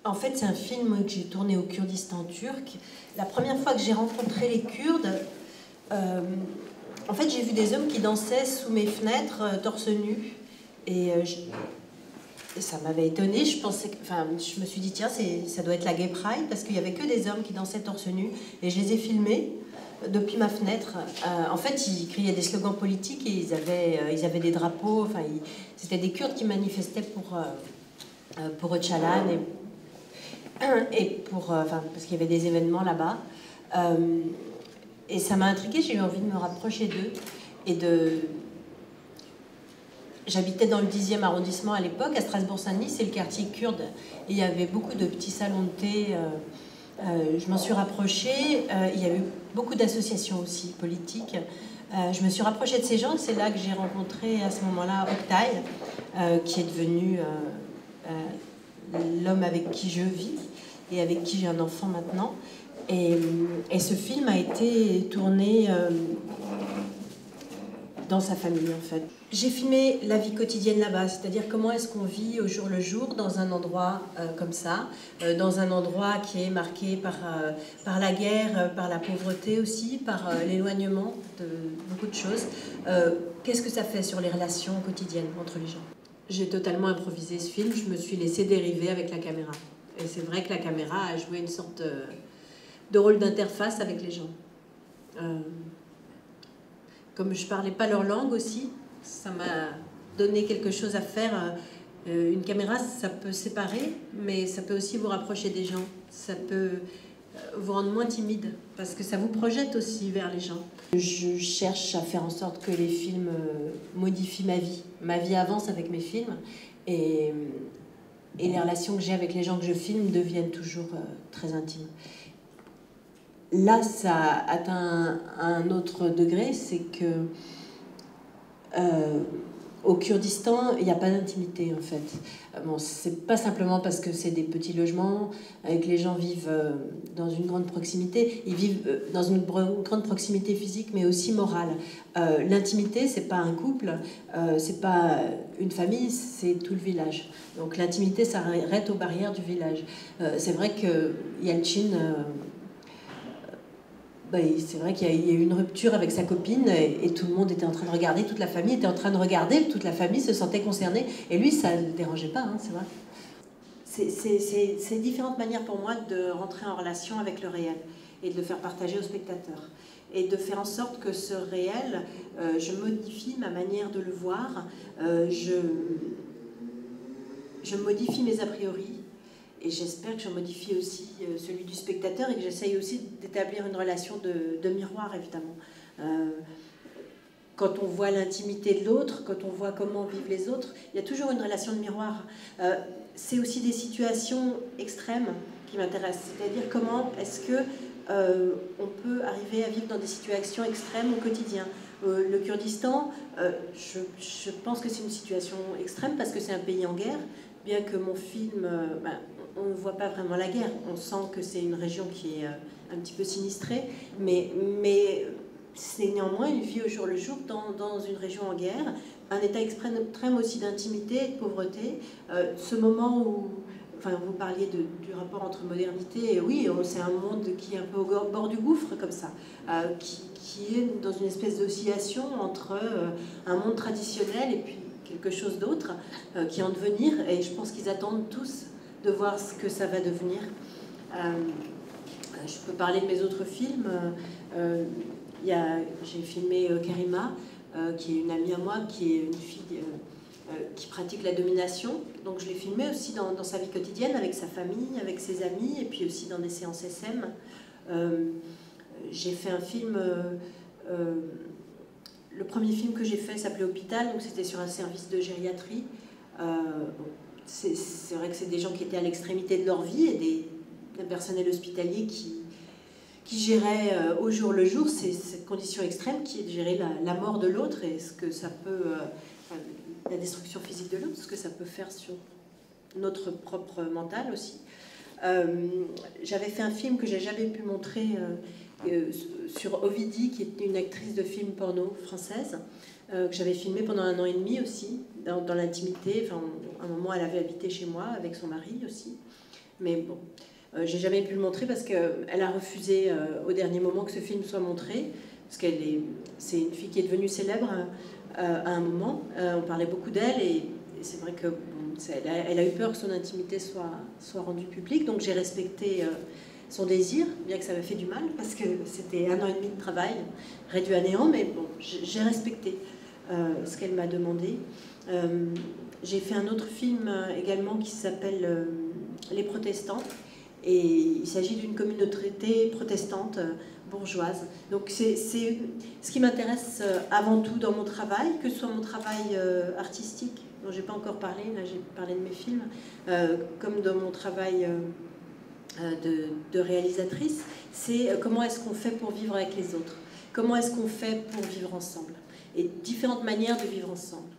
En fait, c'est un film que j'ai tourné au Kurdistan turc. La première fois que j'ai rencontré les Kurdes, en fait, j'ai vu des hommes qui dansaient sous mes fenêtres, torse nu. Et ça m'avait étonnée. Je me suis dit, tiens, ça doit être la Gay Pride, parce qu'il n'y avait que des hommes qui dansaient torse nu. Et je les ai filmés depuis ma fenêtre. En fait, ils criaient des slogans politiques et ils avaient des drapeaux. Enfin, c'était des Kurdes qui manifestaient pour Öcalan parce qu'il y avait des événements là-bas. Et ça m'a intriguée, j'ai eu envie de me rapprocher d'eux et J'habitais dans le 10e arrondissement à l'époque, à Strasbourg-Saint-Denis, c'est le quartier kurde. Et il y avait beaucoup de petits salons de thé. Je m'en suis rapprochée. Il y a eu beaucoup d'associations aussi politiques. Je me suis rapprochée de ces gens. C'est là que j'ai rencontré à ce moment-là Oktay, qui est devenu l'homme avec qui je vis et avec qui j'ai un enfant maintenant. Et ce film a été tourné dans sa famille, en fait. J'ai filmé la vie quotidienne là-bas, c'est-à-dire comment est-ce qu'on vit au jour le jour dans un endroit comme ça, dans un endroit qui est marqué par la guerre, par la pauvreté aussi, par l'éloignement de beaucoup de choses. Qu'est-ce que ça fait sur les relations quotidiennes entre les gens? J'ai totalement improvisé ce film, je me suis laissée dériver avec la caméra. Et c'est vrai que la caméra a joué une sorte de rôle d'interface avec les gens. Comme je ne parlais pas leur langue aussi, ça m'a donné quelque chose à faire. Une caméra, ça peut séparer, mais ça peut aussi vous rapprocher des gens. Ça peut vous rendre moins timide, parce que ça vous projette aussi vers les gens. Je cherche à faire en sorte que les films modifient ma vie. Ma vie avance avec mes films, et les relations que j'ai avec les gens que je filme deviennent toujours très intimes. Là, ça atteint un autre degré, c'est que au Kurdistan, il n'y a pas d'intimité en fait. Bon, c'est pas simplement parce que c'est des petits logements et que les gens vivent dans une grande proximité. Ils vivent dans une grande proximité physique, mais aussi morale. L'intimité, c'est pas un couple, c'est pas une famille, c'est tout le village. Donc l'intimité s'arrête aux barrières du village. C'est vrai que Yalchin c'est vrai qu'il y a eu une rupture avec sa copine et tout le monde était en train de regarder, toute la famille était en train de regarder, toute la famille se sentait concernée et lui ça ne le dérangeait pas, hein, c'est vrai. C'est différentes manières pour moi de rentrer en relation avec le réel et de le faire partager aux spectateurs et de faire en sorte que ce réel, je modifie ma manière de le voir, je modifie mes a priori. Et j'espère que je modifie aussi celui du spectateur et que j'essaye aussi d'établir une relation de miroir, évidemment. Quand on voit l'intimité de l'autre, quand on voit comment vivent les autres, il y a toujours une relation de miroir. C'est aussi des situations extrêmes qui m'intéressent. C'est-à-dire comment est-ce que on peut arriver à vivre dans des situations extrêmes au quotidien. Le Kurdistan, je pense que c'est une situation extrême parce que c'est un pays en guerre, bien que mon film... on ne voit pas vraiment la guerre, on sent que c'est une région qui est un petit peu sinistrée, mais c'est néanmoins une vie au jour le jour dans une région en guerre, un état extrême aussi d'intimité et de pauvreté, ce moment où, enfin vous parliez du rapport entre modernité, et oui, c'est un monde qui est un peu au bord du gouffre comme ça, qui est dans une espèce d'oscillation entre un monde traditionnel et puis quelque chose d'autre qui est en devenir, et je pense qu'ils attendent tous de voir ce que ça va devenir. Je peux parler de mes autres films. J'ai filmé Karima, qui est une amie à moi, qui est une fille qui pratique la domination. Donc je l'ai filmée aussi dans sa vie quotidienne, avec sa famille, avec ses amis, et puis aussi dans des séances SM. J'ai fait un film... le premier film que j'ai fait s'appelait Hôpital, donc c'était sur un service de gériatrie. C'est vrai que c'est des gens qui étaient à l'extrémité de leur vie et des personnels hospitaliers qui géraient au jour le jour cette condition extrême qui est de gérer la mort de l'autre et ce que ça peut, la destruction physique de l'autre, ce que ça peut faire sur notre propre mental aussi. J'avais fait un film que j'ai jamais pu montrer sur Ovidie, qui est une actrice de film porno française, que j'avais filmé pendant 1 an et demi aussi, dans l'intimité. Enfin, à un moment, elle avait habité chez moi avec son mari aussi. Mais bon, j'ai jamais pu le montrer parce qu'elle a refusé au dernier moment que ce film soit montré. Parce c'est une fille qui est devenue célèbre à un moment. On parlait beaucoup d'elle et c'est vrai que bon, elle a eu peur que son intimité soit rendue publique. Donc j'ai respecté son désir, bien que ça m'a fait du mal, parce que c'était 1 an et demi de travail réduit à néant. Mais bon, j'ai respecté ce qu'elle m'a demandé. J'ai fait un autre film également qui s'appelle Les Protestants. Et il s'agit d'une communauté protestante bourgeoise. Donc c'est ce qui m'intéresse avant tout dans mon travail, que ce soit mon travail artistique, dont je n'ai pas encore parlé, là j'ai parlé de mes films, comme dans mon travail de réalisatrice, c'est comment est-ce qu'on fait pour vivre avec les autres, comment est-ce qu'on fait pour vivre ensemble, et différentes manières de vivre ensemble.